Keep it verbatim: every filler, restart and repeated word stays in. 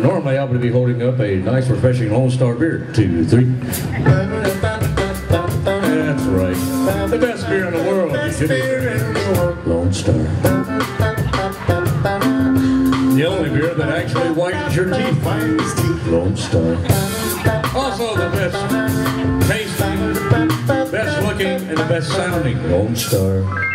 normally I would be holding up a nice, refreshing Lone Star beer. Two, three. That's right. The best beer in the world. Lone Star. The only beer that actually whitens your teeth. Lone Star. Also the best tasting, best looking, and the best sounding. Lone Star.